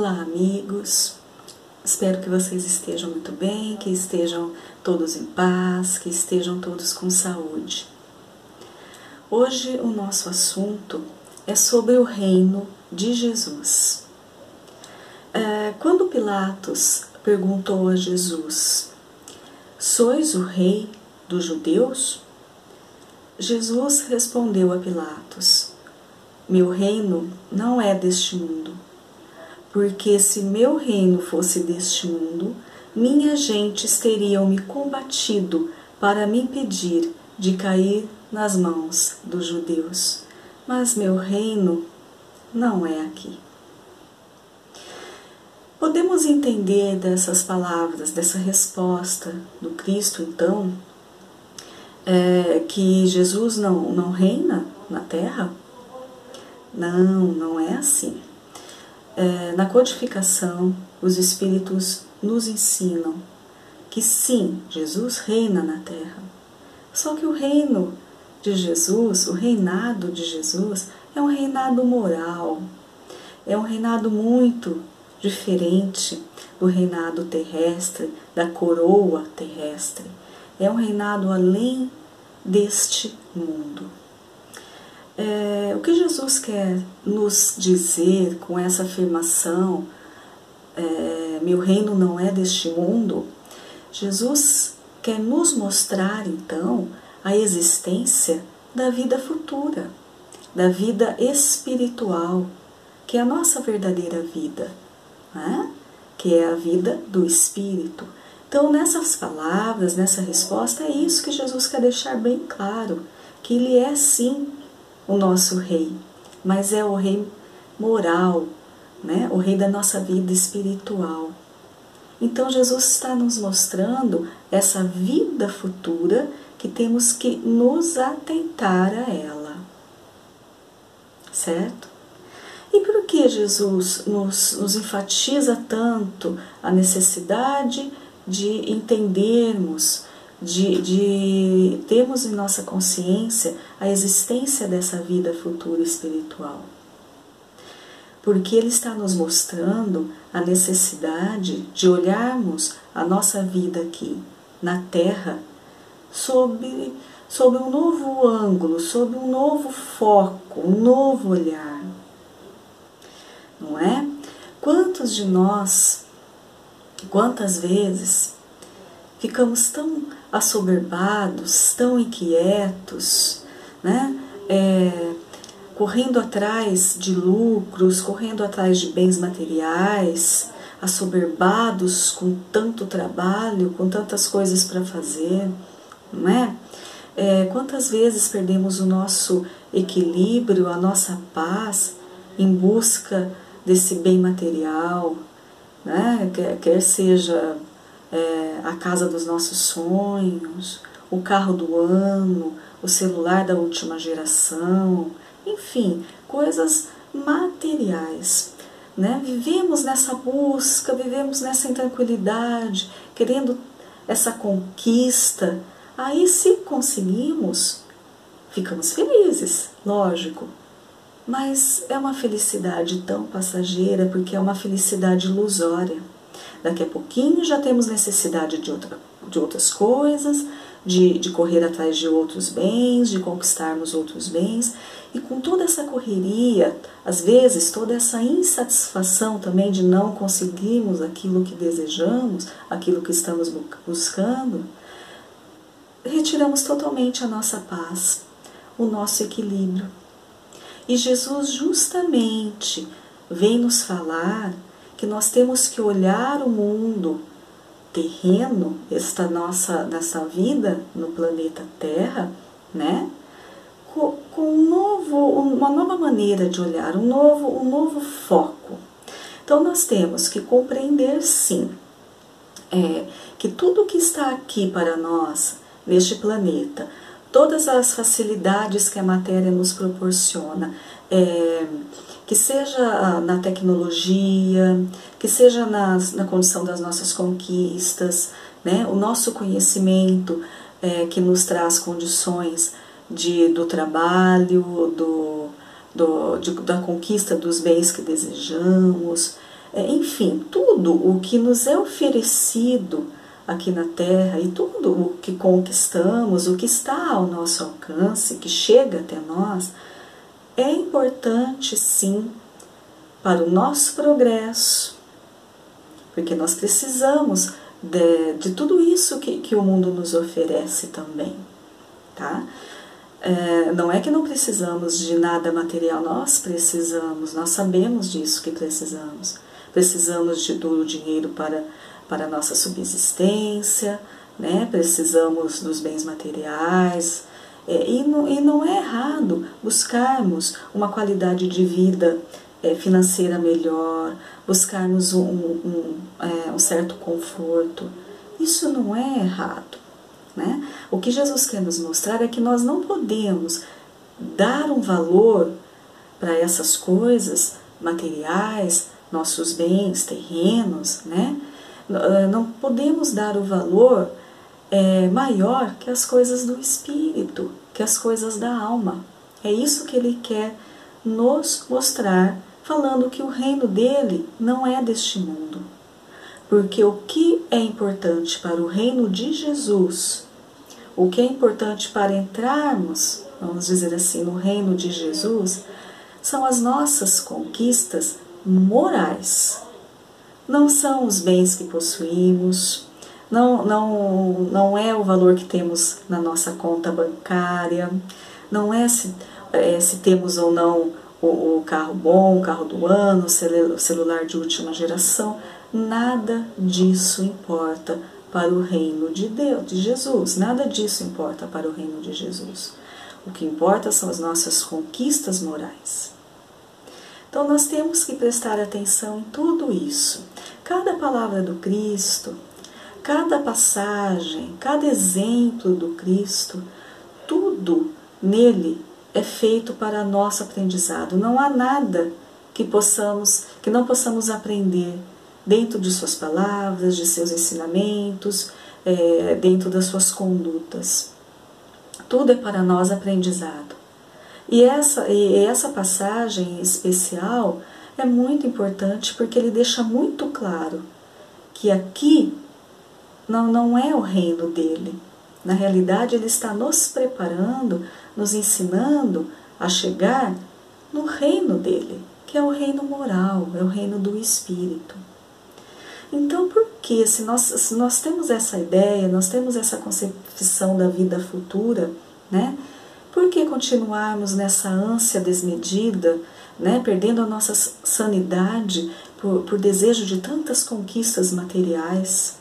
Olá, amigos. Espero que vocês estejam muito bem, que estejam todos em paz, que estejam todos com saúde. Hoje o nosso assunto é sobre o reino de Jesus. Quando Pilatos perguntou a Jesus: "Sois o rei dos judeus?", Jesus respondeu a Pilatos: "Meu reino não é deste mundo. Porque se meu reino fosse deste mundo, minhas gentes teriam me combatido para me impedir de cair nas mãos dos judeus. Mas meu reino não é aqui." Podemos entender dessas palavras, dessa resposta do Cristo, então, que Jesus não reina na terra? Não é assim. Na codificação, os Espíritos nos ensinam que sim, Jesus reina na terra. Só que o reino de Jesus, o reinado de Jesus, é um reinado moral, é um reinado muito diferente do reinado terrestre, da coroa terrestre. É um reinado além deste mundo. O que Jesus quer nos dizer com essa afirmação, meu reino não é deste mundo? Jesus quer nos mostrar, então, a existência da vida futura, da vida espiritual, que é a nossa verdadeira vida, né? Que é a vida do Espírito. Então, nessas palavras, nessa resposta, é isso que Jesus quer deixar bem claro, que Ele é sim o nosso rei, mas é o rei moral, né? O rei da nossa vida espiritual. Então Jesus está nos mostrando essa vida futura que temos que nos atentar a ela, certo? E por que Jesus nos enfatiza tanto a necessidade de entendermos, de termos em nossa consciência a existência dessa vida futura espiritual? Porque Ele está nos mostrando a necessidade de olharmos a nossa vida aqui na Terra sob um novo ângulo, sob um novo foco, um novo olhar. Não é? Quantos de nós, quantas vezes ficamos tão assoberbados, tão inquietos, né? Correndo atrás de lucros, correndo atrás de bens materiais, assoberbados com tanto trabalho, com tantas coisas para fazer, não é? Quantas vezes perdemos o nosso equilíbrio, a nossa paz, em busca desse bem material, né? Quer seja a casa dos nossos sonhos, o carro do ano, o celular da última geração, enfim, coisas materiais, né? Vivemos nessa busca, vivemos nessa intranquilidade, querendo essa conquista. Aí, se conseguimos, ficamos felizes, lógico, mas é uma felicidade tão passageira, porque é uma felicidade ilusória. Daqui a pouquinho já temos necessidade de outras coisas, de correr atrás de outros bens, de conquistarmos outros bens, e com toda essa correria, às vezes toda essa insatisfação também de não conseguirmos aquilo que desejamos, aquilo que estamos buscando, retiramos totalmente a nossa paz, o nosso equilíbrio. E Jesus justamente vem nos falar que nós temos que olhar o mundo terreno, nessa vida no planeta Terra, né? Com uma nova maneira de olhar, um novo foco. Então nós temos que compreender sim, que tudo que está aqui para nós, neste planeta, todas as facilidades que a matéria nos proporciona, que seja na tecnologia, que seja na condição das nossas conquistas, né? O nosso conhecimento que nos traz condições do trabalho, da conquista dos bens que desejamos, enfim, tudo o que nos é oferecido aqui na Terra e tudo o que conquistamos, o que está ao nosso alcance, que chega até nós, é importante sim para o nosso progresso, porque nós precisamos de tudo isso que o mundo nos oferece também, tá? Não é que não precisamos de nada material, nós precisamos, nós sabemos disso que precisamos. Precisamos do dinheiro para a nossa subsistência, né? Precisamos dos bens materiais, e não é errado buscarmos uma qualidade de vida financeira melhor, buscarmos um certo conforto. Isso não é errado, né? O que Jesus quer nos mostrar é que nós não podemos dar um valor para essas coisas materiais, nossos bens terrenos, né? Não podemos dar o valor maior que as coisas do espírito, que as coisas da alma. É isso que ele quer nos mostrar, falando que o reino dele não é deste mundo. Porque o que é importante para o reino de Jesus, o que é importante para entrarmos, vamos dizer assim, no reino de Jesus, são as nossas conquistas morais. Não são os bens que possuímos, não é o valor que temos na nossa conta bancária, não é se temos ou não o carro bom, o carro do ano, o celular de última geração. Nada disso importa para o reino de Deus, de Jesus. Nada disso importa para o reino de Jesus. O que importa são as nossas conquistas morais. Então nós temos que prestar atenção em tudo isso. Cada palavra do Cristo, cada passagem, cada exemplo do Cristo, tudo nele é feito para nosso aprendizado. Não há nada que não possamos aprender dentro de suas palavras, de seus ensinamentos, dentro das suas condutas. Tudo é para nós aprendizado. E essa passagem especial é muito importante porque ele deixa muito claro que aqui não é o reino dele. Na realidade, ele está nos preparando, nos ensinando a chegar no reino dele, que é o reino moral, é o reino do Espírito. Então, por que, se nós temos essa ideia, nós temos essa concepção da vida futura, né? Por que continuarmos nessa ânsia desmedida, né? Perdendo a nossa sanidade por desejo de tantas conquistas materiais,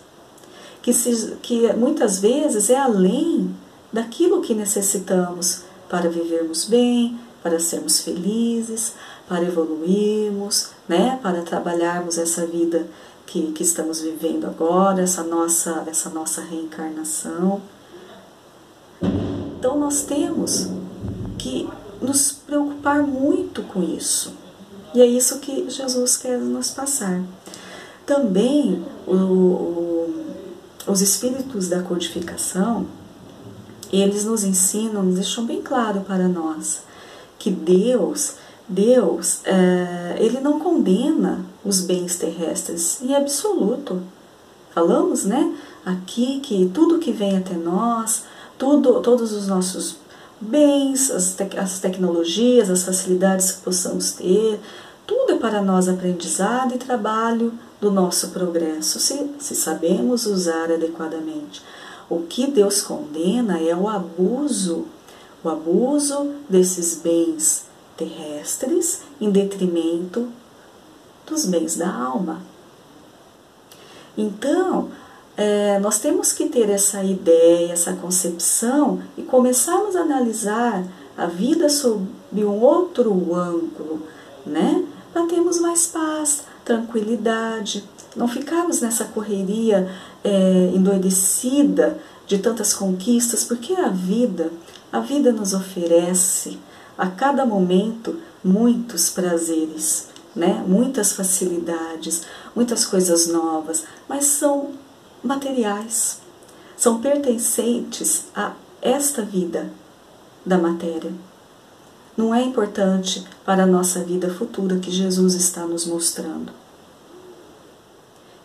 que muitas vezes é além daquilo que necessitamos para vivermos bem, para sermos felizes, para evoluirmos, né? Para trabalharmos essa vida que estamos vivendo agora, essa nossa reencarnação. Então nós temos que nos preocupar muito com isso. E é isso que Jesus quer nos passar. Também os espíritos da codificação, eles nos ensinam, nos deixam bem claro para nós que Deus, ele não condena os bens terrestres em absoluto. Falamos, né, aqui que tudo que vem até nós, todos os nossos bens, as tecnologias, as facilidades que possamos ter, tudo é para nós aprendizado e trabalho do nosso progresso, se sabemos usar adequadamente. O que Deus condena é o abuso desses bens terrestres em detrimento dos bens da alma. Então, nós temos que ter essa ideia, essa concepção e começarmos a analisar a vida sob um outro ângulo, né? Para termos mais paz, tranquilidade, não ficarmos nessa correria endoidecida de tantas conquistas, porque a vida nos oferece a cada momento muitos prazeres, né? Muitas facilidades, muitas coisas novas, mas são materiais, são pertencentes a esta vida da matéria. Não é importante para a nossa vida futura que Jesus está nos mostrando.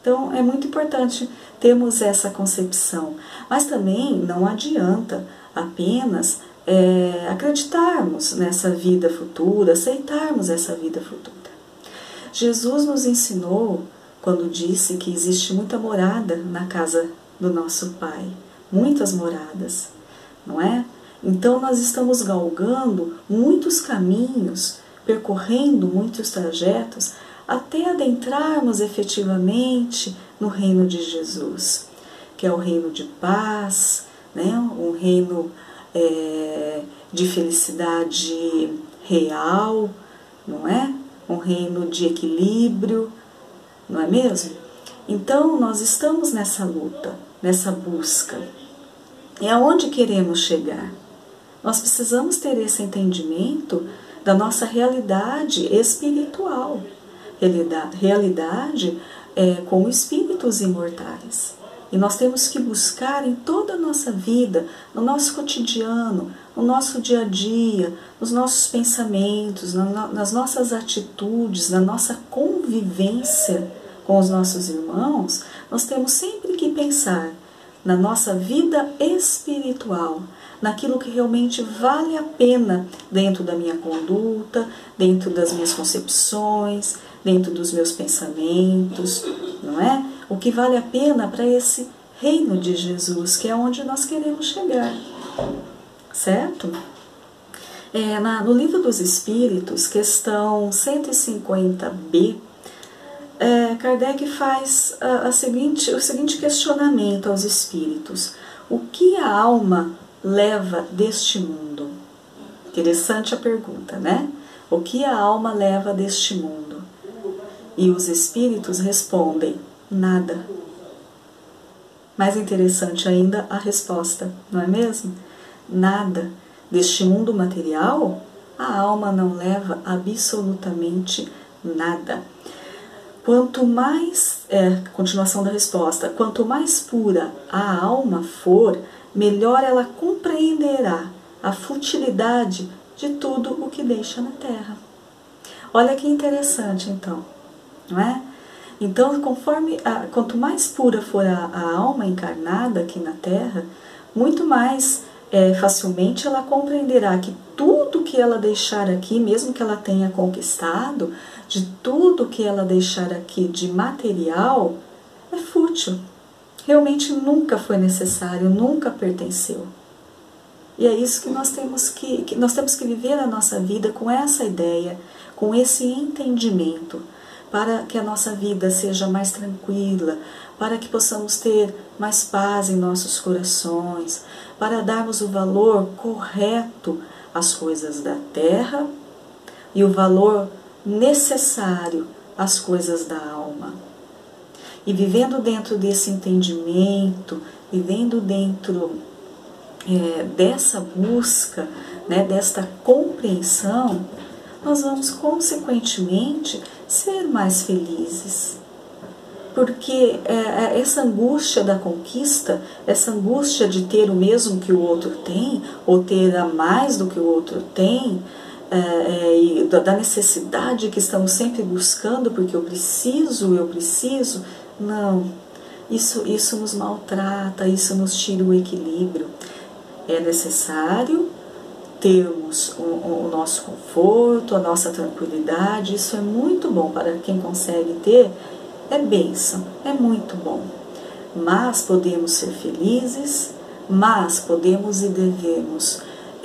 Então é muito importante termos essa concepção, mas também não adianta apenas acreditarmos nessa vida futura, aceitarmos essa vida futura. Jesus nos ensinou quando disse que existe muita morada na casa do nosso Pai, muitas moradas, não é? Então nós estamos galgando muitos caminhos, percorrendo muitos trajetos, até adentrarmos efetivamente no reino de Jesus, que é o reino de paz, né? Um reino de felicidade real, não é? Um reino de equilíbrio, não é mesmo? Então nós estamos nessa luta, nessa busca. E aonde queremos chegar? Nós precisamos ter esse entendimento da nossa realidade espiritual, realidade com espíritos imortais. E nós temos que buscar em toda a nossa vida, no nosso cotidiano, no nosso dia a dia, nos nossos pensamentos, nas nossas atitudes, na nossa convivência com os nossos irmãos, nós temos sempre que pensar na nossa vida espiritual, naquilo que realmente vale a pena dentro da minha conduta, dentro das minhas concepções, dentro dos meus pensamentos, não é? O que vale a pena para esse reino de Jesus, que é onde nós queremos chegar, certo? No Livro dos Espíritos, questão 150b, Kardec faz o seguinte questionamento aos espíritos: o que a alma leva deste mundo? Interessante a pergunta, né? O que a alma leva deste mundo? E os espíritos respondem: nada. Mais interessante ainda a resposta, não é mesmo? Nada. Deste mundo material, a alma não leva absolutamente nada. Quanto mais, continuação da resposta, quanto mais pura a alma for, melhor ela compreenderá a futilidade de tudo o que deixa na terra. Olha que interessante, então, não é? Então, quanto mais pura for a alma encarnada aqui na terra, muito mais facilmente ela compreenderá que tudo que ela deixar aqui, mesmo que ela tenha conquistado, de tudo que ela deixar aqui de material, é fútil. Realmente nunca foi necessário, nunca pertenceu. E é isso que nós temos que viver a nossa vida com essa ideia, com esse entendimento, para que a nossa vida seja mais tranquila, para que possamos ter mais paz em nossos corações, para darmos o valor correto às coisas da terra e o valor necessário às coisas da alma. E vivendo dentro desse entendimento, vivendo dentro dessa busca, né, desta compreensão, nós vamos consequentemente ser mais felizes. Porque essa angústia da conquista, essa angústia de ter o mesmo que o outro tem, ou ter a mais do que o outro tem, e da necessidade que estamos sempre buscando, porque eu preciso, não, isso nos maltrata, isso nos tira o equilíbrio. É necessário termos o nosso conforto, a nossa tranquilidade, isso é muito bom para quem consegue ter, é bênção, é muito bom. Mas podemos ser felizes, mas podemos e devemos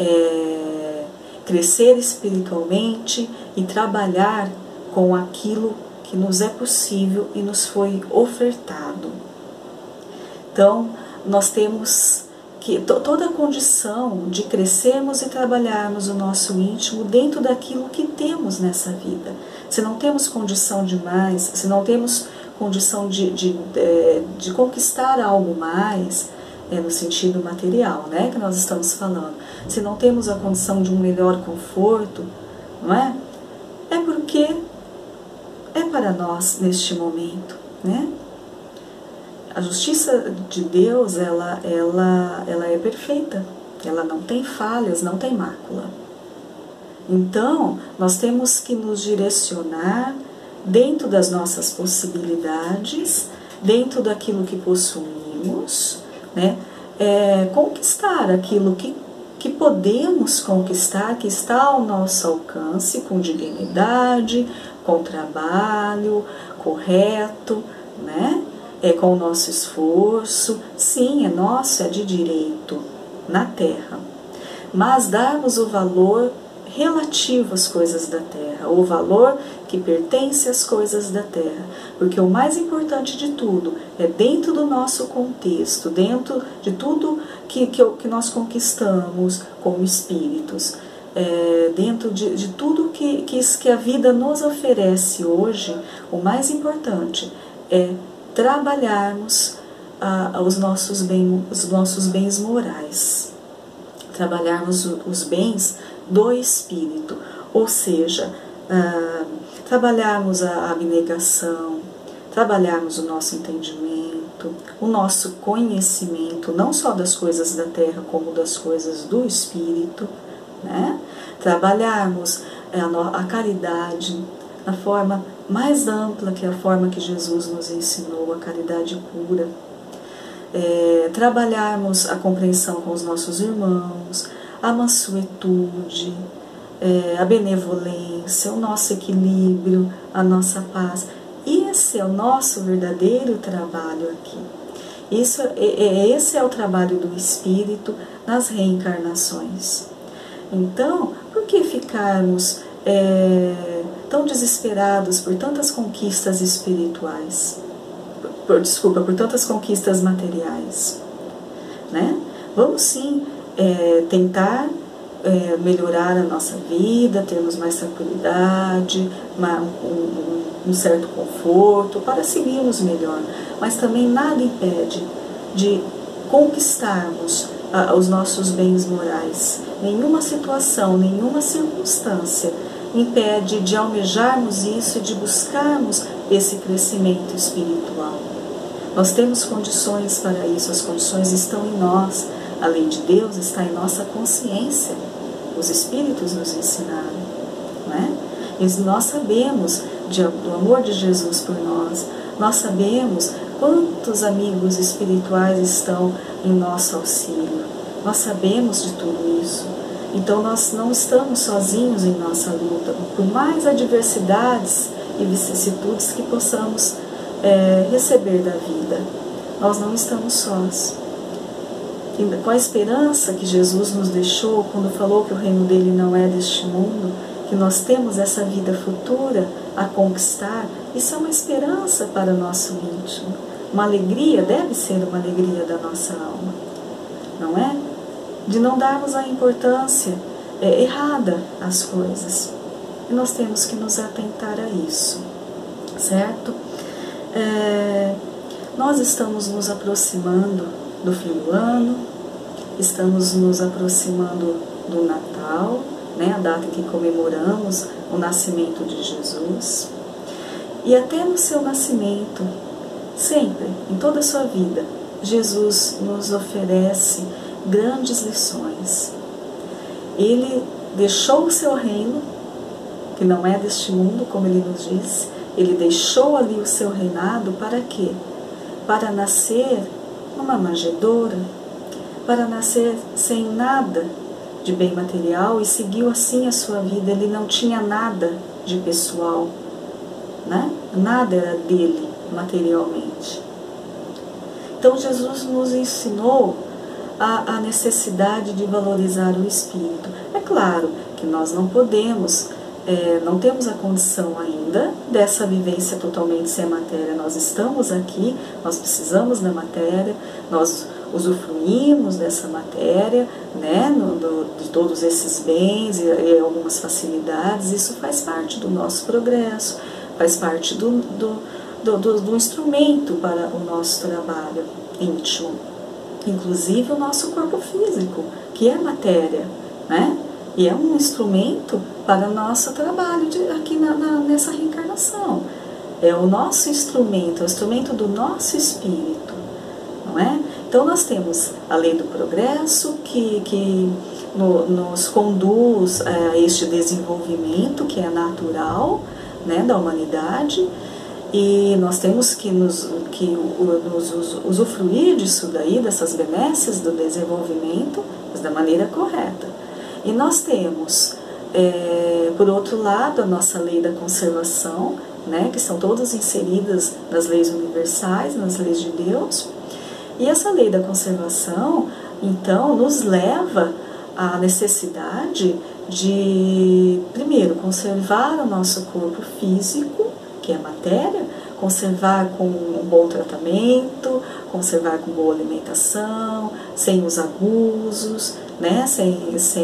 crescer espiritualmente e trabalhar com aquilo que nos é possível e nos foi ofertado. Então, nós temos que toda a condição de crescermos e trabalharmos o nosso íntimo dentro daquilo que temos nessa vida. Se não temos condição de mais, se não temos condição de conquistar algo mais, no sentido material, né, que nós estamos falando, se não temos a condição de um melhor conforto, não é? É porque é para nós neste momento, né? A justiça de Deus, ela é perfeita, ela não tem falhas, não tem mácula. Então, nós temos que nos direcionar dentro das nossas possibilidades dentro daquilo que possuímos, né? Conquistar aquilo que podemos conquistar, que está ao nosso alcance, com dignidade, com trabalho correto, né? Com o nosso esforço. Sim, é nosso, é de direito na terra. Mas darmos o valor relativo às coisas da terra, o valor que pertence às coisas da terra, porque o mais importante de tudo é dentro do nosso contexto, dentro de tudo que nós conquistamos como espíritos, dentro de tudo que a vida nos oferece hoje, o mais importante é trabalharmos os nossos bens morais, trabalharmos os bens do espírito, ou seja, trabalharmos a abnegação, trabalharmos o nosso entendimento, o nosso conhecimento, não só das coisas da terra, como das coisas do espírito, né? Trabalharmos a caridade na forma mais ampla, que é a forma que Jesus nos ensinou, a caridade pura. Trabalharmos a compreensão com os nossos irmãos, a mansuetude, a benevolência, o nosso equilíbrio, a nossa paz. Esse é o nosso verdadeiro trabalho aqui. Esse é o trabalho do Espírito nas reencarnações. Então, por que ficarmos tão desesperados por tantas conquistas espirituais? Por tantas conquistas materiais, né? Vamos sim tentar melhorar a nossa vida, termos mais tranquilidade, um certo conforto, para seguirmos melhor. Mas também nada impede de conquistarmos os nossos bens morais. Nenhuma situação, nenhuma circunstância impede de almejarmos isso e de buscarmos esse crescimento espiritual. Nós temos condições para isso, as condições estão em nós. A lei de Deus está em nossa consciência. Os Espíritos nos ensinaram, né? E nós sabemos do amor de Jesus por nós. Nós sabemos quantos amigos espirituais estão em nosso auxílio. Nós sabemos de tudo isso. Então nós não estamos sozinhos em nossa luta. Por mais adversidades e vicissitudes que possamos receber da vida, nós não estamos sós. E com a esperança que Jesus nos deixou quando falou que o reino dele não é deste mundo, que nós temos essa vida futura a conquistar, isso é uma esperança para o nosso íntimo. Uma alegria, deve ser uma alegria da nossa alma, não é? De não darmos a importância errada às coisas. E nós temos que nos atentar a isso, certo? Nós estamos nos aproximando do fim do ano, estamos nos aproximando do Natal, né, a data em que comemoramos o nascimento de Jesus. E até no seu nascimento, sempre, em toda a sua vida, Jesus nos oferece grandes lições. Ele deixou o seu reino, que não é deste mundo, como ele nos disse. Ele deixou ali o seu reinado para quê? Para nascer numa manjedoura, para nascer sem nada de bem material, e seguiu assim a sua vida. Ele não tinha nada de pessoal, né? Nada era dele materialmente. Então Jesus nos ensinou a necessidade de valorizar o espírito. É claro que nós não podemos, não temos a condição ainda dessa vivência totalmente sem a matéria. Nós estamos aqui, nós precisamos da matéria, nós usufruímos dessa matéria, né, de todos esses bens e algumas facilidades. Isso faz parte do nosso progresso, faz parte do instrumento para o nosso trabalho íntimo. Inclusive o nosso corpo físico, que é matéria, né? E é um instrumento para o nosso trabalho aqui nessa reencarnação. É o nosso instrumento, é o instrumento do nosso espírito, não é? Então nós temos a lei do progresso que nos conduz a este desenvolvimento que é natural, né, da humanidade, E nós temos que usufruir disso daí, dessas benesses do desenvolvimento, mas da maneira correta. E nós temos, por outro lado, a nossa lei da conservação, né, que são todas inseridas nas leis universais, nas leis de Deus. E essa lei da conservação, então, nos leva à necessidade de, primeiro, conservar o nosso corpo físico, que é a matéria, conservar com um bom tratamento, conservar com boa alimentação, sem os abusos, né? sem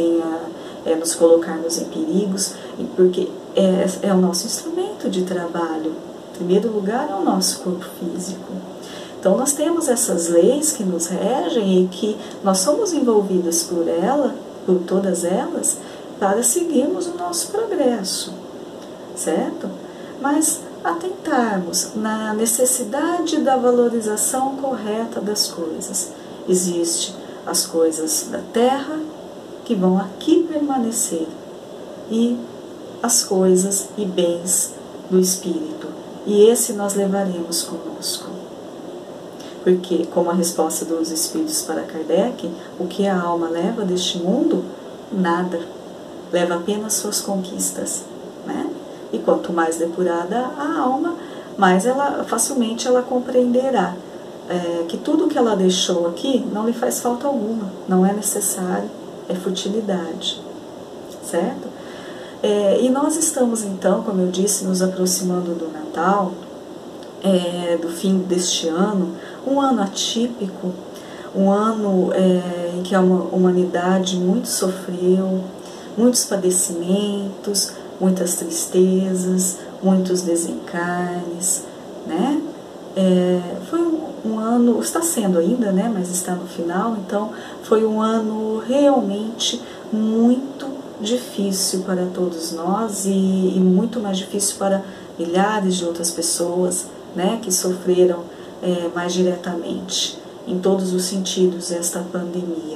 nos colocarmos em perigos, porque é o nosso instrumento de trabalho. Em primeiro lugar, é o nosso corpo físico. Então, nós temos essas leis que nos regem e que nós somos envolvidos por todas elas, para seguirmos o nosso progresso, certo? Mas atentarmos na necessidade da valorização correta das coisas. Existem as coisas da terra que vão aqui permanecer e as coisas e bens do espírito. E esse nós levaremos conosco. Porque, como a resposta dos espíritos para Kardec, o que a alma leva deste mundo? Nada. Leva apenas suas conquistas, né? E quanto mais depurada a alma, mais facilmente ela compreenderá que tudo que ela deixou aqui não lhe faz falta alguma, não é necessário, é futilidade, certo? E nós estamos então, como eu disse, nos aproximando do Natal, do fim deste ano, um ano atípico, um ano em que a humanidade muito sofreu, muitos padecimentos, muitas tristezas, muitos desencarnes, né? Foi um ano, está sendo ainda, né? Mas está no final, então foi um ano realmente muito difícil para todos nós e muito mais difícil para milhares de outras pessoas, né? Que sofreram mais diretamente, em todos os sentidos, esta pandemia.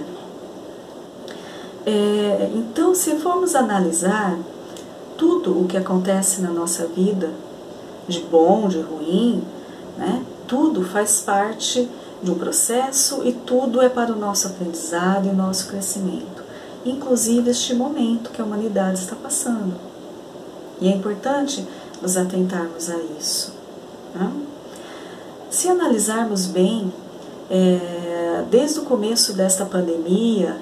Então, se formos analisar tudo o que acontece na nossa vida, de bom, de ruim, né? Tudo faz parte de um processo e tudo é para o nosso aprendizado e o nosso crescimento, inclusive este momento que a humanidade está passando. E é importante nos atentarmos a isso, né? Se analisarmos bem, desde o começo desta pandemia,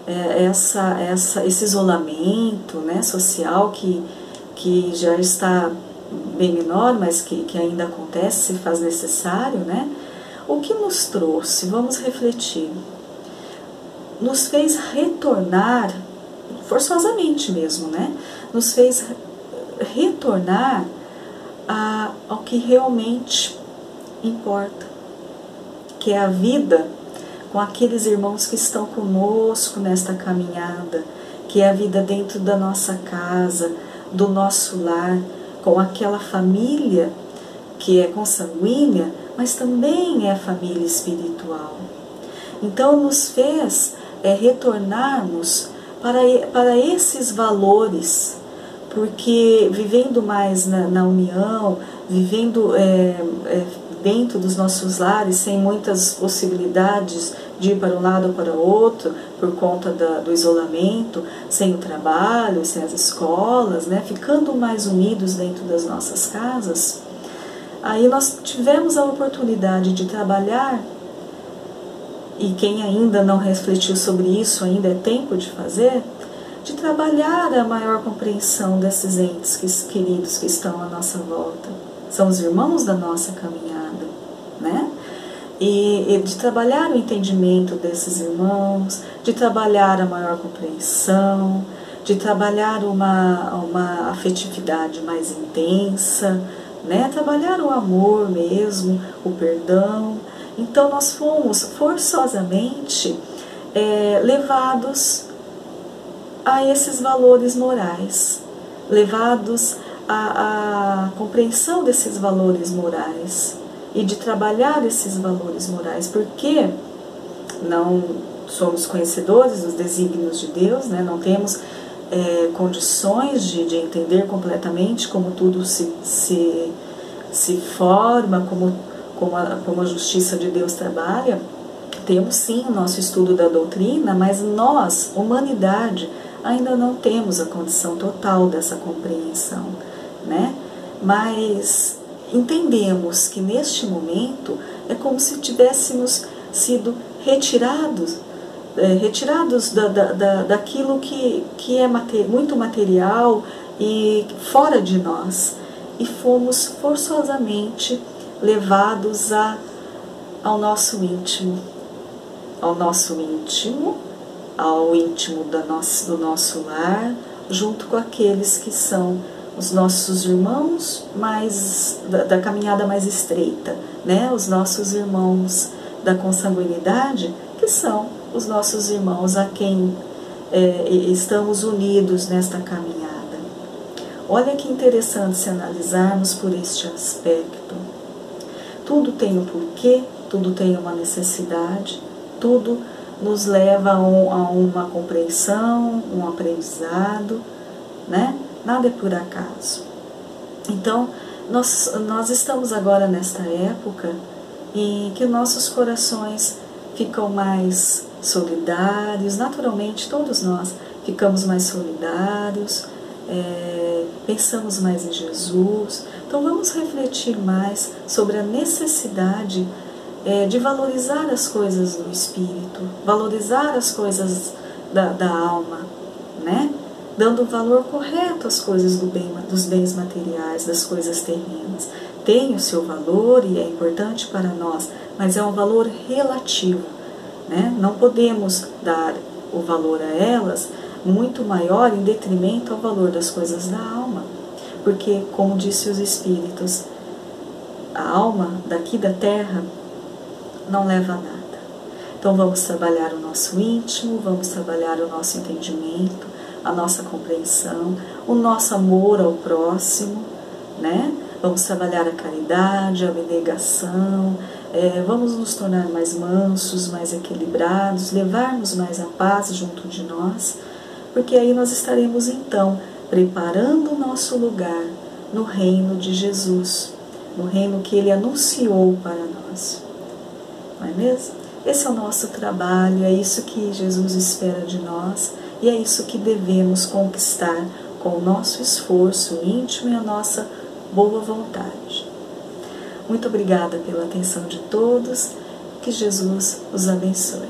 esse isolamento, né, social que já está bem menor, mas que ainda acontece, se faz necessário, né? O que nos trouxe? Vamos refletir. Nos fez retornar, forçosamente mesmo, né? Nos fez retornar ao que realmente importa, que é a vida com aqueles irmãos que estão conosco nesta caminhada, que é a vida dentro da nossa casa, do nosso lar, com aquela família que é consanguínea, mas também é família espiritual. Então nos fez retornarmos para esses valores, porque vivendo mais na união, vivendo dentro dos nossos lares, sem muitas possibilidades de ir para um lado ou para o outro, por conta do isolamento, sem o trabalho, sem as escolas, né, ficando mais unidos dentro das nossas casas, aí nós tivemos a oportunidade de trabalhar, e quem ainda não refletiu sobre isso, ainda é tempo de fazer, de trabalhar a maior compreensão desses entes queridos que estão à nossa volta. São os irmãos da nossa caminhada, né? E de trabalhar o entendimento desses irmãos, de trabalhar a maior compreensão, de trabalhar uma afetividade mais intensa, né? Trabalhar o amor mesmo, o perdão. Então nós fomos forçosamente levados a esses valores morais, levados à compreensão desses valores morais e de trabalhar esses valores morais, porque não somos conhecedores dos desígnios de Deus, né? Não temos condições de entender completamente como tudo se se forma, como a justiça de Deus trabalha, temos sim o nosso estudo da doutrina, mas nós, humanidade, ainda não temos a condição total dessa compreensão, né? Mas entendemos que neste momento é como se tivéssemos sido retirados daquilo que é muito material e fora de nós, e fomos forçosamente levados ao nosso íntimo, ao íntimo do nosso lar, junto com aqueles que são os nossos irmãos da caminhada mais estreita, né? Os nossos irmãos da consanguinidade, que são os nossos irmãos a quem estamos unidos nesta caminhada. Olha que interessante se analisarmos por este aspecto. Tudo tem um porquê, tudo tem uma necessidade, tudo nos leva a uma compreensão, um aprendizado, né? Nada é por acaso. Então, nós estamos agora nesta época em que nossos corações ficam mais solidários, naturalmente todos nós ficamos mais solidários, pensamos mais em Jesus. Então vamos refletir mais sobre a necessidade de valorizar as coisas do Espírito, valorizar as coisas da alma, né? Dando o valor correto às coisas dos bens materiais, das coisas terrenas. Tem o seu valor e é importante para nós, mas é um valor relativo, né? Não podemos dar o valor a elas muito maior em detrimento ao valor das coisas da alma, porque, como disse os Espíritos, a alma daqui da terra não leva a nada. Então vamos trabalhar o nosso íntimo, vamos trabalhar o nosso entendimento, a nossa compreensão, o nosso amor ao próximo, né? Vamos trabalhar a caridade, a abnegação, vamos nos tornar mais mansos, mais equilibrados, levarmos mais a paz junto de nós, porque aí nós estaremos então preparando o nosso lugar no reino de Jesus, no reino que Ele anunciou para nós. Não é mesmo? Esse é o nosso trabalho, é isso que Jesus espera de nós e é isso que devemos conquistar com o nosso esforço íntimo e a nossa boa vontade. Muito obrigada pela atenção de todos, que Jesus os abençoe.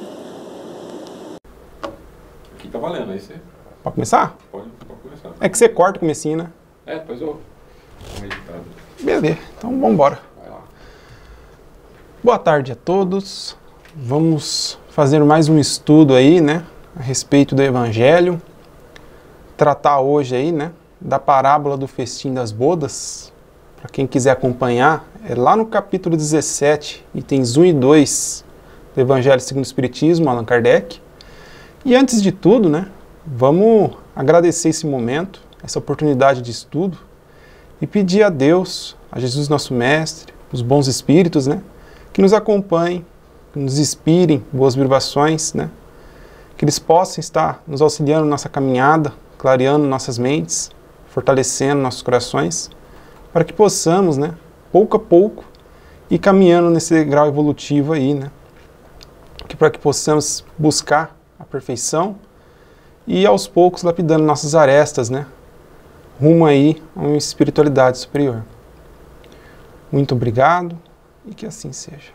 Aqui tá valendo, aí você... Pode começar? Pode começar. É que você corta o comecinho, né? Depois eu... editado. Beleza, então vamos embora. Vai lá. Boa tarde a todos. Vamos fazer mais um estudo aí, né? A respeito do Evangelho. Tratar hoje aí, né? Da parábola do festim das bodas. Para quem quiser acompanhar, é lá no capítulo 17, itens 1 e 2 do Evangelho segundo o Espiritismo, Allan Kardec. E antes de tudo, né? Vamos agradecer esse momento, essa oportunidade de estudo e pedir a Deus, a Jesus nosso Mestre, os bons espíritos, né? Que nos acompanhem, que nos inspirem boas vibrações, né? Que eles possam estar nos auxiliando na nossa caminhada, clareando nossas mentes, fortalecendo nossos corações, para que possamos, né, pouco a pouco, ir caminhando nesse grau evolutivo aí, né? Para que possamos buscar a perfeição e aos poucos lapidando nossas arestas, né? Rumo aí a uma espiritualidade superior. Muito obrigado e que assim seja.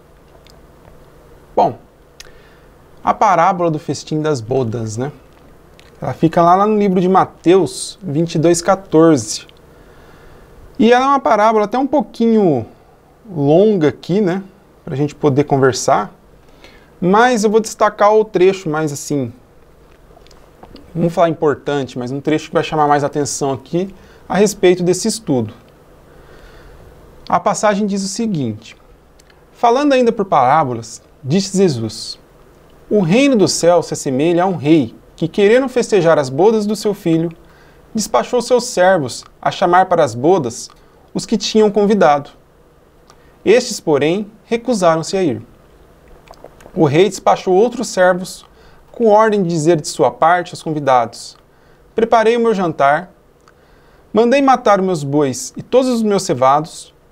Bom, a parábola do festim das bodas, né? Ela fica lá no livro de Mateus 22:14. E ela é uma parábola até um pouquinho longa aqui, né? Para a gente poder conversar. Mas eu vou destacar o trecho mais assim, vamos falar importante, mas um trecho que vai chamar mais atenção aqui a respeito desse estudo. A passagem diz o seguinte: falando ainda por parábolas, disse Jesus: o reino do céu se assemelha a um rei que, querendo festejar as bodas do seu filho, despachou seus servos a chamar para as bodas os que tinham convidado. Estes, porém, recusaram-se a ir. O rei despachou outros servos com ordem de dizer de sua parte aos convidados: preparei o meu jantar, mandei matar os meus bois e todos os meus cevados,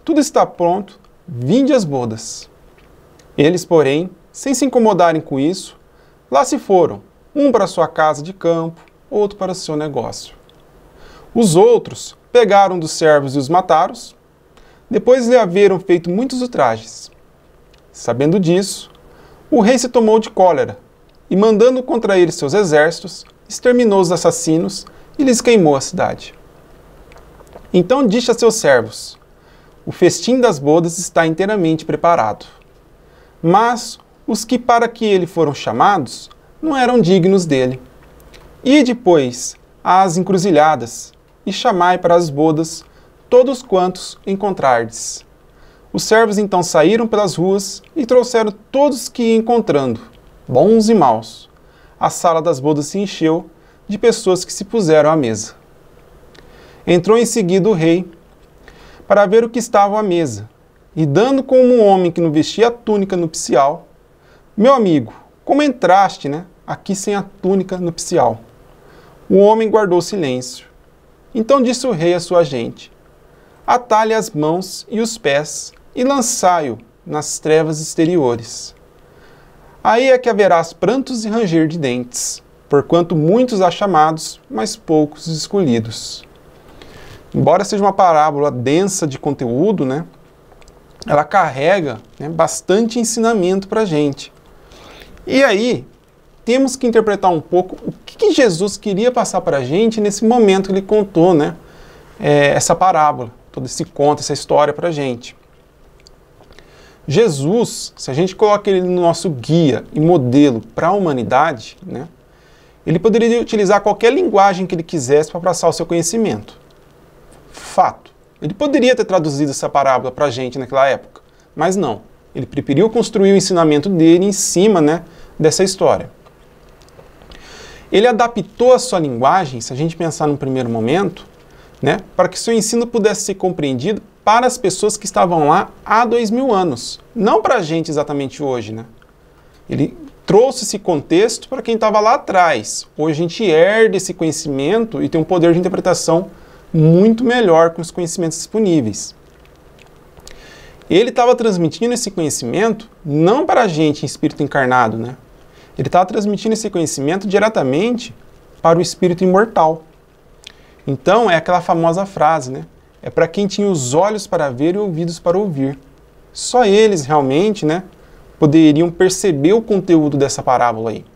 tudo está pronto, vinde às bodas. Eles, porém, sem se incomodarem com isso, lá se foram, um para sua casa de campo, outro para o seu negócio. Os outros pegaram dos servos e os mataram, depois lhe haveram feito muitos ultrajes. Sabendo disso, o rei se tomou de cólera, e mandando contra eles seus exércitos, exterminou os assassinos e lhes queimou a cidade. Então disse a seus servos: o festim das bodas está inteiramente preparado. Mas os que para que ele foram chamados não eram dignos dele. Ide, pois, às encruzilhadas, e chamai para as bodas todos quantos encontrardes. Os servos então saíram pelas ruas e trouxeram todos que ia encontrando, bons e maus. A sala das bodas se encheu de pessoas que se puseram à mesa. Entrou em seguida o rei para ver o que estava à mesa, e dando com um homem que não vestia a túnica nupcial: meu amigo, como entraste, aqui sem a túnica nupcial? O homem guardou silêncio. Então disse o rei à sua gente: atai-lhe as mãos e os pés e lançai-o nas trevas exteriores. Aí é que haverás prantos e ranger de dentes, porquanto muitos há chamados, mas poucos escolhidos. Embora seja uma parábola densa de conteúdo, ela carrega bastante ensinamento para a gente. E aí, temos que interpretar um pouco o que Jesus queria passar para a gente nesse momento que ele contou essa parábola, todo esse conto, essa história para a gente. Jesus, se a gente coloca ele no nosso guia e modelo para a humanidade, ele poderia utilizar qualquer linguagem que ele quisesse para passar o seu conhecimento. Fato. Ele poderia ter traduzido essa parábola para a gente naquela época, mas não. Ele preferiu construir o ensinamento dele em cima dessa história. Ele adaptou a sua linguagem, se a gente pensar num primeiro momento, para que seu ensino pudesse ser compreendido para as pessoas que estavam lá há 2000 anos, não para a gente exatamente hoje. Ele trouxe esse contexto para quem estava lá atrás. Hoje a gente herda esse conhecimento e tem um poder de interpretação muito melhor com os conhecimentos disponíveis. Ele estava transmitindo esse conhecimento não para a gente em espírito encarnado, Ele estava transmitindo esse conhecimento diretamente para o espírito imortal. Então é aquela famosa frase, é para quem tinha os olhos para ver e ouvidos para ouvir. Só eles realmente, poderiam perceber o conteúdo dessa parábola aí.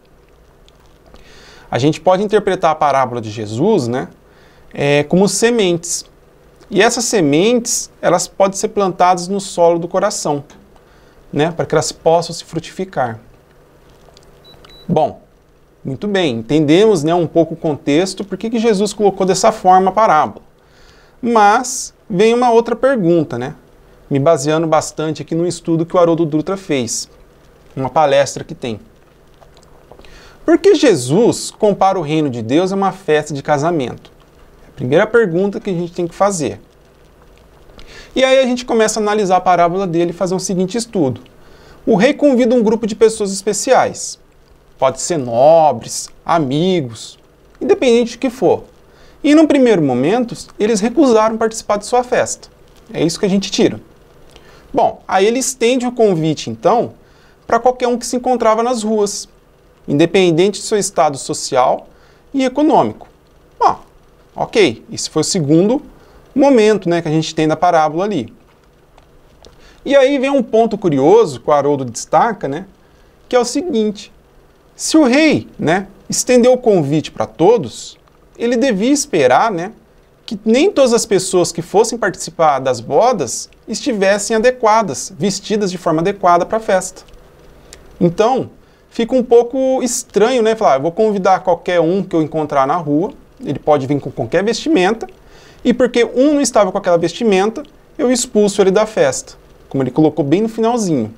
A gente pode interpretar a parábola de Jesus, como sementes. E essas sementes, elas podem ser plantadas no solo do coração, para que elas possam se frutificar. Bom, muito bem, entendemos um pouco o contexto, por que Jesus colocou dessa forma a parábola. Mas vem uma outra pergunta, me baseando bastante aqui no estudo que o Haroldo Dutra fez, uma palestra que tem. Por que Jesus compara o reino de Deus a uma festa de casamento? É a primeira pergunta que a gente tem que fazer. E aí a gente começa a analisar a parábola dele e fazer um seguinte estudo. O rei convida um grupo de pessoas especiais. Pode ser nobres, amigos, independente do que for. E num primeiro momento, eles recusaram participar de sua festa. É isso que a gente tira. Bom, aí ele estende o convite, então, para qualquer um que se encontrava nas ruas, independente do seu estado social e econômico. Ok, esse foi o segundo momento que a gente tem da parábola ali. E aí vem um ponto curioso que o Haroldo destaca, que é o seguinte: se o rei estendeu o convite para todos, ele devia esperar que nem todas as pessoas que fossem participar das bodas estivessem adequadas, vestidas de forma adequada para a festa. Então, fica um pouco estranho, falar, eu vou convidar qualquer um que eu encontrar na rua, ele pode vir com qualquer vestimenta, e porque um não estava com aquela vestimenta, eu expulso ele da festa, como ele colocou bem no finalzinho.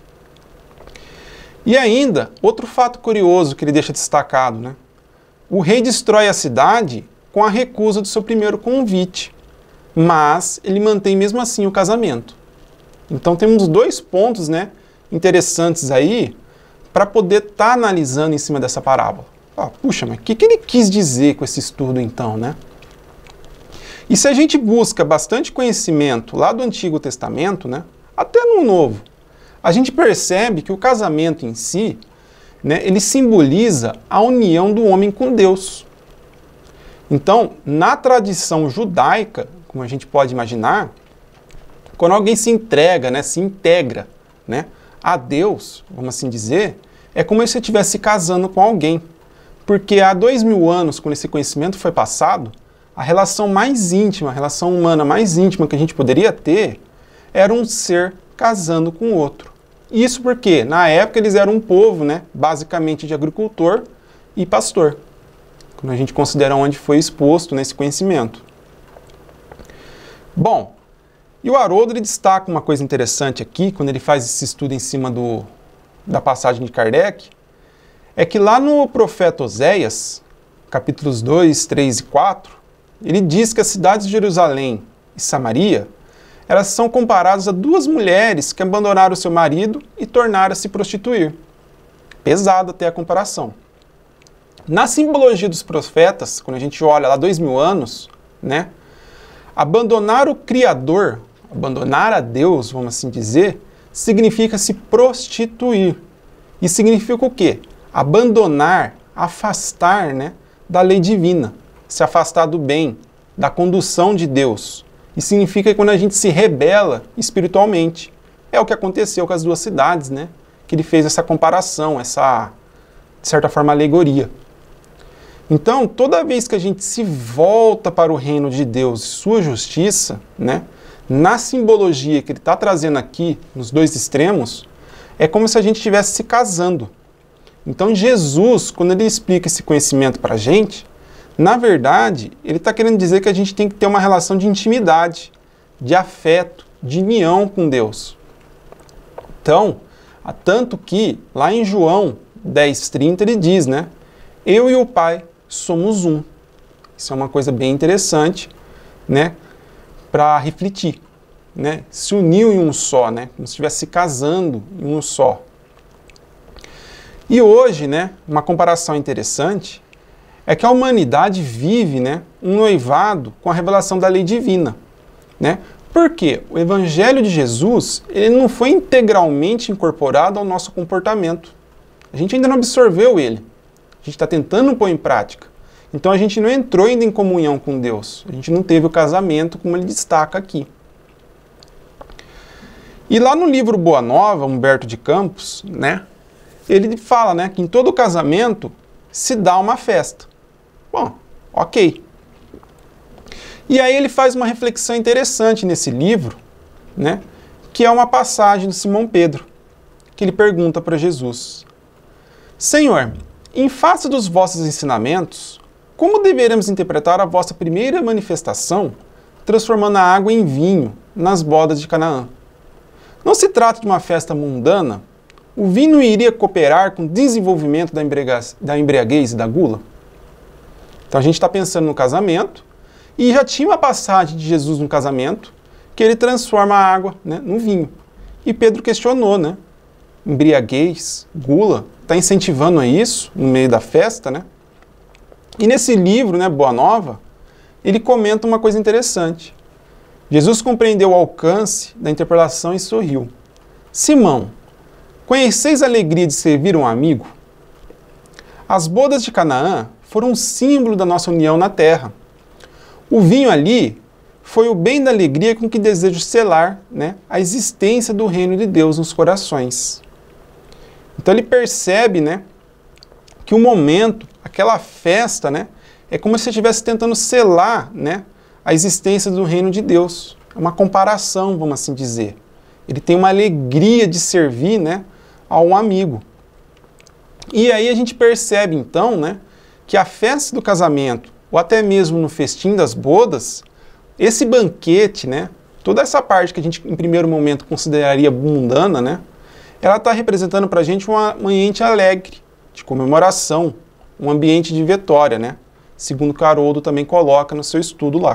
E ainda, outro fato curioso que ele deixa destacado, o rei destrói a cidade com a recusa do seu primeiro convite, mas ele mantém mesmo assim o casamento. Então temos dois pontos interessantes aí para poder estar analisando em cima dessa parábola. Puxa, mas o que ele quis dizer com esse estudo então, E se a gente busca bastante conhecimento lá do Antigo Testamento, né, até no Novo, a gente percebe que o casamento em si, né, ele simboliza a união do homem com Deus. Então, na tradição judaica, como a gente pode imaginar, quando alguém se entrega, né, se integra, né, a Deus, vamos assim dizer, é como se você estivesse casando com alguém. Porque há 2000 anos, quando esse conhecimento foi passado, a relação mais íntima, a relação humana mais íntima que a gente poderia ter, era um ser casando com o outro. Isso porque, na época, eles eram um povo, né, basicamente de agricultor e pastor, quando a gente considera onde foi exposto nesse conhecimento. Bom, e o Haroldo ele destaca uma coisa interessante aqui, quando ele faz esse estudo em cima da passagem de Kardec, é que lá no profeta Oséias, capítulos 2, 3 e 4, ele diz que as cidades de Jerusalém e Samaria, elas são comparadas a duas mulheres que abandonaram o seu marido e tornaram a se prostituir. Pesado até a comparação. Na simbologia dos profetas, quando a gente olha lá 2000 anos, né, abandonar o Criador, abandonar a Deus, vamos assim dizer, significa se prostituir. E significa o quê? Abandonar, afastar, né, da lei divina, se afastar do bem, da condução de Deus. E significa que quando a gente se rebela espiritualmente. É o que aconteceu com as duas cidades, né? Que ele fez essa comparação, essa, de certa forma, alegoria. Então, toda vez que a gente se volta para o reino de Deus e sua justiça, né, na simbologia que ele está trazendo aqui, nos dois extremos, é como se a gente estivesse se casando. Então, Jesus, quando ele explica esse conhecimento para a gente, na verdade, ele está querendo dizer que a gente tem que ter uma relação de intimidade, de afeto, de união com Deus. Então, tanto que, lá em João 10:30, ele diz, né, eu e o Pai somos um. Isso é uma coisa bem interessante, né, para refletir, né, se uniu em um só, né, como se estivesse se casando em um só. E hoje, né, uma comparação interessante é que a humanidade vive, né, um noivado com a revelação da lei divina, né? Porque o Evangelho de Jesus ele não foi integralmente incorporado ao nosso comportamento. A gente ainda não absorveu ele. A gente está tentando pôr em prática. Então a gente não entrou ainda em comunhão com Deus. A gente não teve o casamento como ele destaca aqui. E lá no livro Boa Nova, Humberto de Campos, né, ele fala, né, que em todo casamento se dá uma festa. Bom, ok. E aí ele faz uma reflexão interessante nesse livro, né, que é uma passagem do Simão Pedro, que ele pergunta para Jesus: Senhor, em face dos vossos ensinamentos, como deveremos interpretar a vossa primeira manifestação, transformando a água em vinho nas bodas de Canaã? Não se trata de uma festa mundana? O vinho iria cooperar com o desenvolvimento da embriaguez e da gula? Então a gente está pensando no casamento, e já tinha uma passagem de Jesus no casamento, que ele transforma a água, né, no vinho. E Pedro questionou, né? Embriaguez, gula, está incentivando a isso no meio da festa, né? E nesse livro, né, Boa Nova, ele comenta uma coisa interessante. Jesus compreendeu o alcance da interpelação e sorriu. Simão, conheceis a alegria de servir um amigo? As bodas de Canaã foram um símbolo da nossa união na terra. O vinho ali foi o bem da alegria com que desejo selar, né, a existência do reino de Deus nos corações. Então ele percebe, né, que o momento, aquela festa, né, é como se estivesse tentando selar, né, a existência do reino de Deus. É uma comparação, vamos assim dizer. Ele tem uma alegria de servir, né, a um amigo. E aí a gente percebe então, né, que a festa do casamento, ou até mesmo no festim das bodas, esse banquete, né, toda essa parte que a gente em primeiro momento consideraria mundana, né, ela está representando para a gente um ambiente alegre, de comemoração, um ambiente de vitória, né, segundo o Haroldo também coloca no seu estudo lá.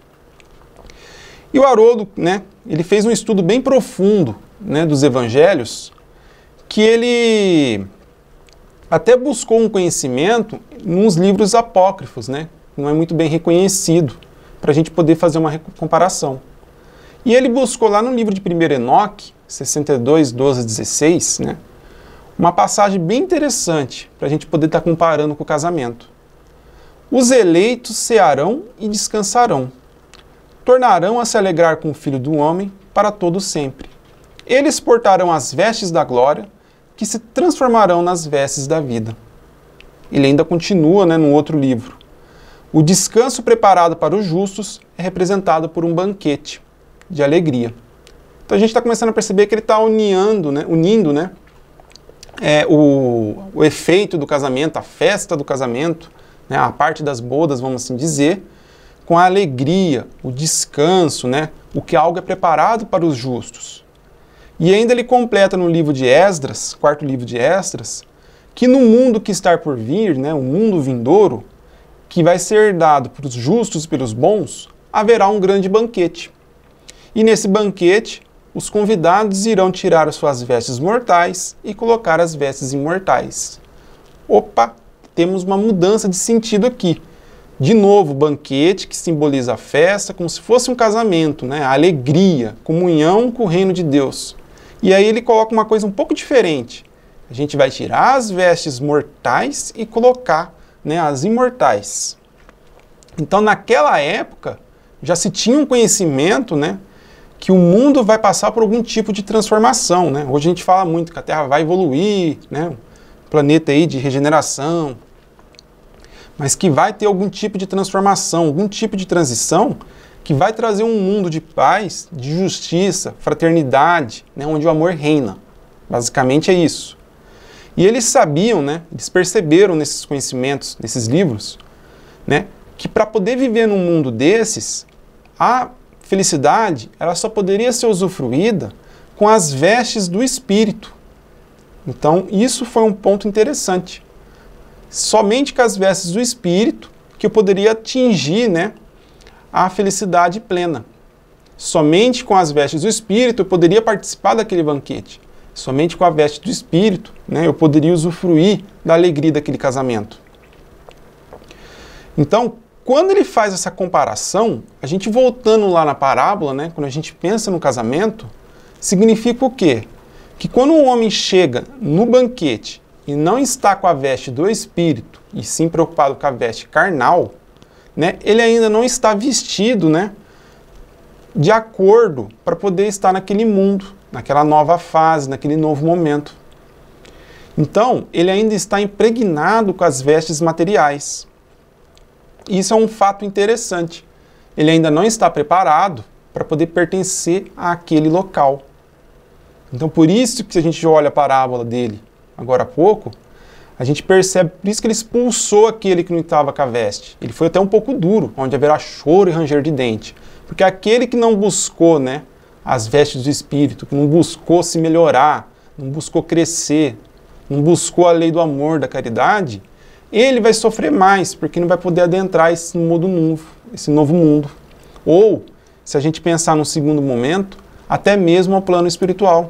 E o Haroldo, né, ele fez um estudo bem profundo, né, dos evangelhos, que ele até buscou um conhecimento nos livros apócrifos, né? Não é muito bem reconhecido. para a gente poder fazer uma comparação. E ele buscou lá no livro de 1 Enoque, 62, 12 a 16, né, uma passagem bem interessante para a gente poder estar comparando com o casamento. Os eleitos cearão e descansarão, tornarão a se alegrar com o Filho do Homem para todo sempre. Eles portarão as vestes da glória, que se transformarão nas vestes da vida. Ele ainda continua, né, no outro livro. O descanso preparado para os justos é representado por um banquete de alegria. Então a gente está começando a perceber que ele está unindo, né, o efeito do casamento, a festa do casamento, né, a parte das bodas, vamos assim dizer, com a alegria, o descanso, né, o que algo é preparado para os justos. E ainda ele completa no livro de Esdras, quarto livro de Esdras, que no mundo que está por vir, né, o mundo vindouro, que vai ser dado para os justos e pelos bons, haverá um grande banquete. E nesse banquete, os convidados irão tirar as suas vestes mortais e colocar as vestes imortais. Opa, temos uma mudança de sentido aqui. De novo, banquete, que simboliza a festa, como se fosse um casamento, né? A alegria, comunhão com o reino de Deus. E aí ele coloca uma coisa um pouco diferente. A gente vai tirar as vestes mortais e colocar, né, as imortais. Então, naquela época, já se tinha um conhecimento, né, que o mundo vai passar por algum tipo de transformação, né? Hoje a gente fala muito que a Terra vai evoluir, né, um planeta aí de regeneração, mas que vai ter algum tipo de transformação, algum tipo de transição que vai trazer um mundo de paz, de justiça, fraternidade, né, onde o amor reina. Basicamente é isso. E eles sabiam, né, eles perceberam nesses conhecimentos, nesses livros, né, que para poder viver num mundo desses, a felicidade ela só poderia ser usufruída com as vestes do Espírito. Então isso foi um ponto interessante. Somente com as vestes do Espírito que eu poderia atingir, né, a felicidade plena. Somente com as vestes do Espírito eu poderia participar daquele banquete. Somente com a veste do Espírito, né, eu poderia usufruir da alegria daquele casamento. Então, quando ele faz essa comparação, a gente voltando lá na parábola, né, quando a gente pensa no casamento, significa o quê? Que quando um homem chega no banquete e não está com a veste do Espírito, e sim preocupado com a veste carnal, né, ele ainda não está vestido, né, de acordo para poder estar naquele mundo, naquela nova fase, naquele novo momento. Então, ele ainda está impregnado com as vestes materiais. Isso é um fato interessante. Ele ainda não está preparado para poder pertencer àquele local. Então, por isso que se a gente olha a parábola dele agora há pouco, a gente percebe, por isso que ele expulsou aquele que não estava com a veste. Ele foi até um pouco duro, onde haverá choro e ranger de dente. Porque aquele que não buscou, né, as vestes do Espírito, que não buscou se melhorar, não buscou crescer, não buscou a lei do amor, da caridade, ele vai sofrer mais, porque não vai poder adentrar esse mundo novo, esse novo mundo. Ou, se a gente pensar num segundo momento, até mesmo ao plano espiritual.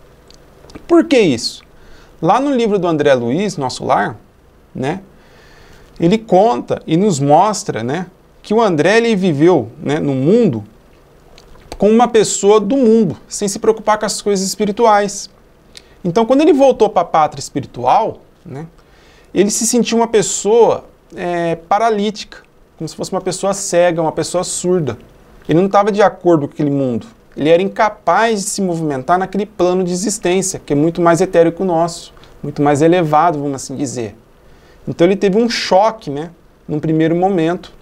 Por que isso? Lá no livro do André Luiz, Nosso Lar, né, ele conta e nos mostra, né, que o André ele viveu, né, no mundo como uma pessoa do mundo, sem se preocupar com as coisas espirituais. Então, quando ele voltou para a pátria espiritual, né, ele se sentiu uma pessoa paralítica, como se fosse uma pessoa cega, uma pessoa surda. Ele não estava de acordo com aquele mundo. Ele era incapaz de se movimentar naquele plano de existência, que é muito mais etéreo que o nosso, muito mais elevado, vamos assim dizer. Então ele teve um choque, né, num primeiro momento.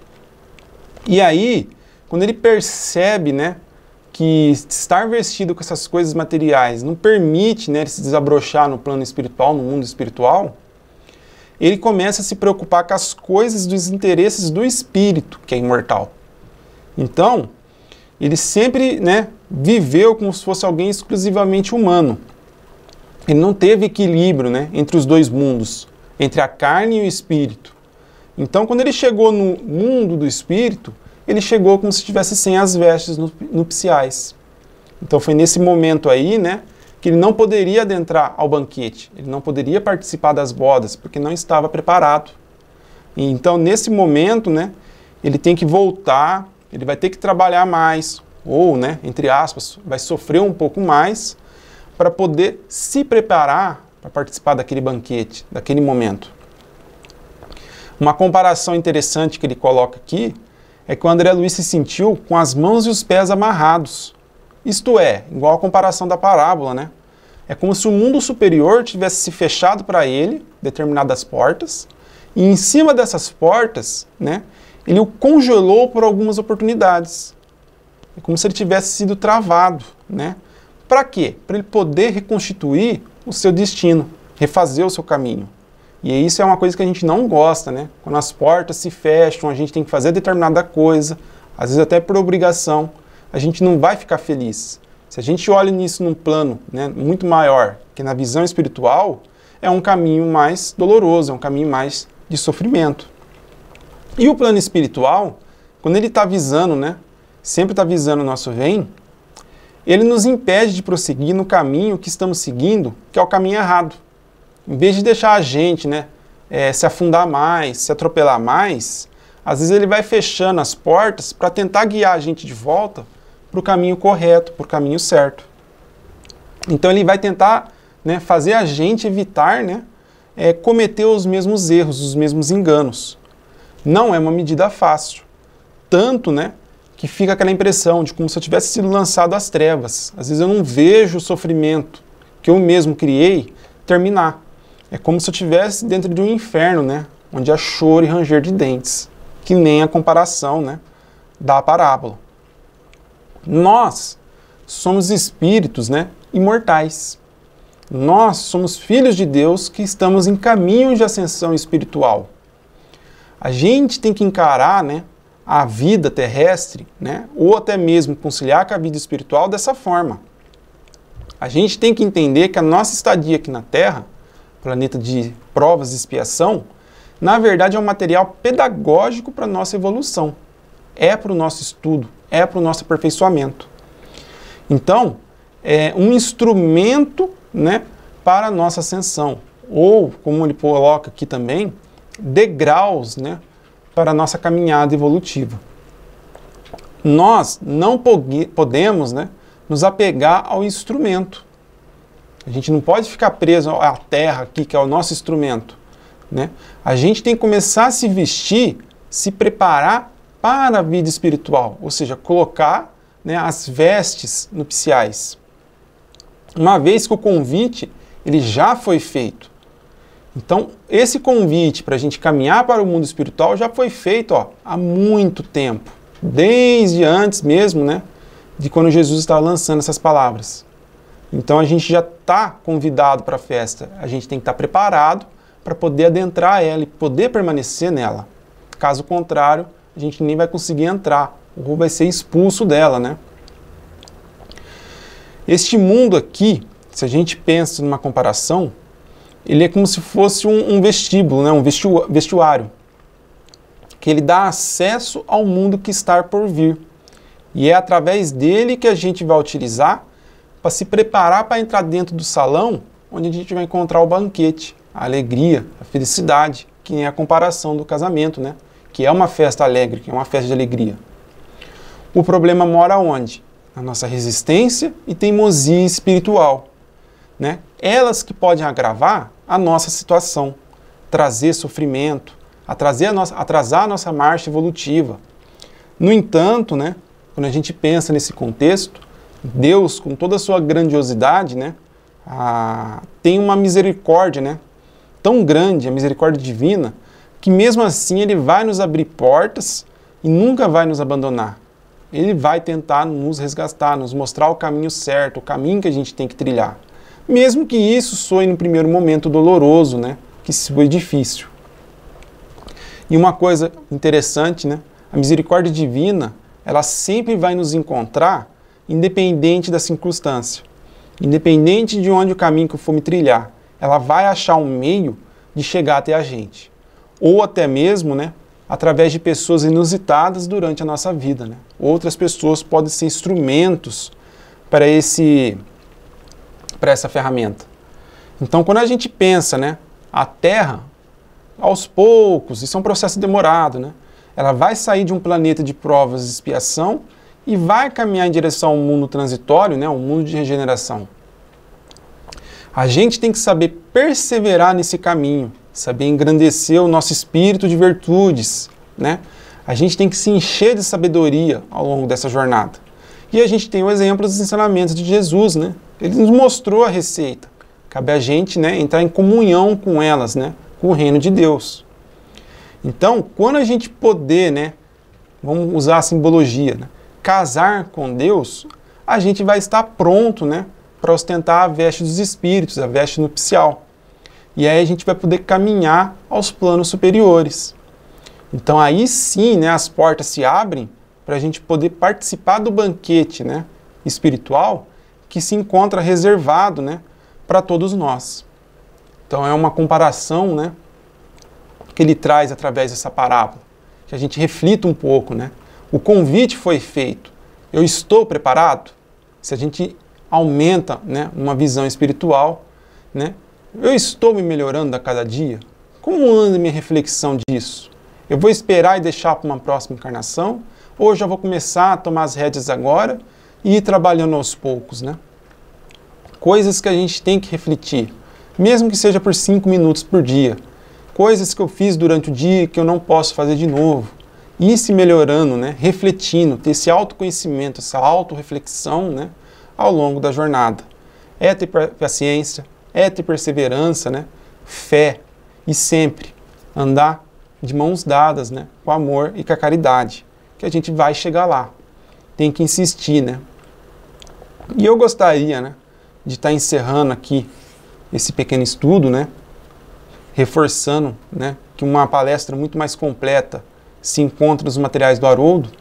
E aí, quando ele percebe, né, que estar vestido com essas coisas materiais não permite, né, ele se desabrochar no plano espiritual, no mundo espiritual, ele começa a se preocupar com as coisas dos interesses do espírito, que é imortal. Então, ele sempre, né, viveu como se fosse alguém exclusivamente humano. Ele não teve equilíbrio, né, entre os dois mundos, entre a carne e o espírito. Então, quando ele chegou no mundo do espírito, ele chegou como se estivesse sem as vestes nupciais. Então, foi nesse momento aí, né, que ele não poderia adentrar ao banquete, ele não poderia participar das bodas, porque não estava preparado. E então, nesse momento, né, ele tem que voltar ele vai ter que trabalhar mais, ou, né, entre aspas, vai sofrer um pouco mais para poder se preparar para participar daquele banquete, daquele momento. Uma comparação interessante que ele coloca aqui é que o André Luiz se sentiu com as mãos e os pés amarrados. Isto é, igual a comparação da parábola, né? É como se o mundo superior tivesse se fechado para ele, determinadas portas, e em cima dessas portas, né, ele o congelou por algumas oportunidades. É como se ele tivesse sido travado, né? Para quê? Para ele poder reconstituir o seu destino, refazer o seu caminho. E isso é uma coisa que a gente não gosta, né? Quando as portas se fecham, a gente tem que fazer determinada coisa, às vezes até por obrigação, a gente não vai ficar feliz. Se a gente olha nisso num plano, né, muito maior, que na visão espiritual, é um caminho mais doloroso, é um caminho mais de sofrimento. E o plano espiritual, quando ele está visando, né, sempre está visando o nosso bem, ele nos impede de prosseguir no caminho que estamos seguindo, que é o caminho errado. Em vez de deixar a gente, né, se afundar mais, se atropelar mais, às vezes ele vai fechando as portas para tentar guiar a gente de volta para o caminho correto, para o caminho certo. Então ele vai tentar, né, fazer a gente evitar, né, cometer os mesmos erros, os mesmos enganos. Não é uma medida fácil. Tanto, né, que fica aquela impressão de como se eu tivesse sido lançado às trevas. Às vezes eu não vejo o sofrimento que eu mesmo criei terminar. É como se eu estivesse dentro de um inferno, né, onde há choro e ranger de dentes, que nem a comparação, né, da parábola. Nós somos espíritos, né, imortais. Nós somos filhos de Deus que estamos em caminho de ascensão espiritual. A gente tem que encarar, né, a vida terrestre, né, ou até mesmo conciliar com a vida espiritual dessa forma. A gente tem que entender que a nossa estadia aqui na Terra, planeta de provas e expiação, na verdade é um material pedagógico para a nossa evolução. É para o nosso estudo, é para o nosso aperfeiçoamento. Então, é um instrumento, né, para a nossa ascensão. Ou, como ele coloca aqui também, degraus, né, para a nossa caminhada evolutiva. Nós não podemos, né, nos apegar ao instrumento. A gente não pode ficar preso à terra aqui, que é o nosso instrumento, né? A gente tem que começar a se vestir, se preparar para a vida espiritual, ou seja, colocar, né, as vestes nupciais. Uma vez que o convite ele já foi feito. Então, esse convite para a gente caminhar para o mundo espiritual já foi feito, ó, há muito tempo, desde antes mesmo, né, de quando Jesus estava lançando essas palavras. Então, a gente já está convidado para a festa, a gente tem que estar preparado para poder adentrar ela e poder permanecer nela. Caso contrário, a gente nem vai conseguir entrar, ou vai ser expulso dela, né? Este mundo aqui, se a gente pensa numa comparação, ele é como se fosse um vestíbulo, né? Um vestuário, que ele dá acesso ao mundo que está por vir. E é através dele que a gente vai utilizar para se preparar para entrar dentro do salão, onde a gente vai encontrar o banquete, a alegria, a felicidade, que é a comparação do casamento, né? Que é uma festa alegre, que é uma festa de alegria. O problema mora onde? Na nossa resistência e teimosia espiritual, né? Elas que podem agravar a nossa situação, trazer sofrimento, atrasar a nossa marcha evolutiva. No entanto, né, quando a gente pensa nesse contexto, Deus, com toda a sua grandiosidade, né, tem uma misericórdia, né, tão grande, a misericórdia divina, que mesmo assim Ele vai nos abrir portas e nunca vai nos abandonar. Ele vai tentar nos resgatar, nos mostrar o caminho certo, o caminho que a gente tem que trilhar. Mesmo que isso soe no primeiro momento doloroso, né, que foi difícil. E uma coisa interessante, né, a misericórdia divina, ela sempre vai nos encontrar independente da circunstância, independente de onde o caminho que eu for me trilhar, ela vai achar um meio de chegar até a gente. Ou até mesmo, né, através de pessoas inusitadas durante a nossa vida, né? Outras pessoas podem ser instrumentos para essa ferramenta. Então, quando a gente pensa, né, a Terra, aos poucos, isso é um processo demorado, né? ela vai sair de um planeta de provas e expiação e vai caminhar em direção ao mundo transitório, né, um mundo de regeneração. A gente tem que saber perseverar nesse caminho, saber engrandecer o nosso espírito de virtudes, né? A gente tem que se encher de sabedoria ao longo dessa jornada. E a gente tem o exemplo dos ensinamentos de Jesus, né? Ele nos mostrou a receita. Cabe a gente, né, entrar em comunhão com elas, né, com o reino de Deus. Então, quando a gente poder, né, vamos usar a simbologia, né, casar com Deus, a gente vai estar pronto, né, para ostentar a veste dos espíritos, a veste nupcial. E aí a gente vai poder caminhar aos planos superiores. Então aí sim, né, as portas se abrem para a gente poder participar do banquete, né, espiritual que se encontra reservado, né, para todos nós. Então é uma comparação, né, que ele traz através dessa parábola, que a gente reflita um pouco, né? O convite foi feito. Eu estou preparado? Se a gente aumenta, né, uma visão espiritual, né? Eu estou me melhorando a cada dia? Como anda a minha reflexão disso? Eu vou esperar e deixar para uma próxima encarnação? Ou eu já vou começar a tomar as rédeas agora e ir trabalhando aos poucos, né? Coisas que a gente tem que refletir, mesmo que seja por 5 minutos por dia. Coisas que eu fiz durante o dia que eu não posso fazer de novo. Ir se melhorando, né? Refletindo, ter esse autoconhecimento, essa autorreflexão, né? Ao longo da jornada. É ter paciência, é ter perseverança, né? Fé e sempre andar de mãos dadas, né? Com amor e com a caridade, que a gente vai chegar lá. Tem que insistir, né? E eu gostaria, né, de estar encerrando aqui esse pequeno estudo, né? Reforçando, né, que uma palestra muito mais completa se encontra nos materiais do Haroldo,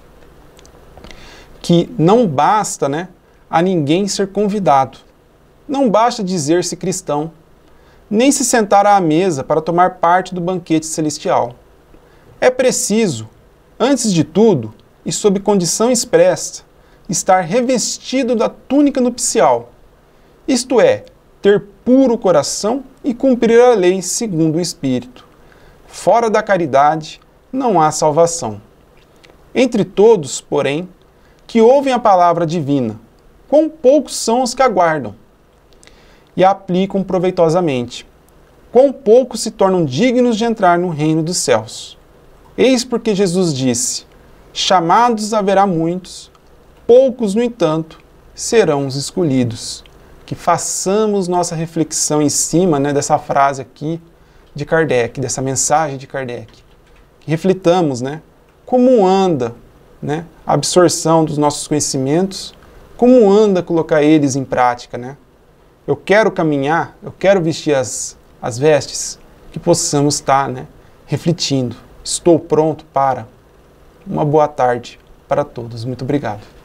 que não basta, né, a ninguém ser convidado. Não basta dizer-se cristão, nem se sentar à mesa para tomar parte do banquete celestial. É preciso, antes de tudo, e sob condição expressa, estar revestido da túnica nupcial, isto é, ter puro coração e cumprir a lei segundo o Espírito. Fora da caridade não há salvação. Entre todos, porém, que ouvem a palavra divina, quão poucos são os que aguardam e a aplicam proveitosamente, quão poucos se tornam dignos de entrar no reino dos céus. Eis porque Jesus disse: chamados haverá muitos, poucos, no entanto, serão os escolhidos. Que façamos nossa reflexão em cima, né, dessa frase aqui de Kardec, dessa mensagem de Kardec. Que reflitamos, né, como anda, né, a absorção dos nossos conhecimentos, como anda colocar eles em prática, né? Eu quero caminhar, eu quero vestir as vestes, que possamos estar, né, refletindo. Estou pronto para. Uma boa tarde para todos. Muito obrigado.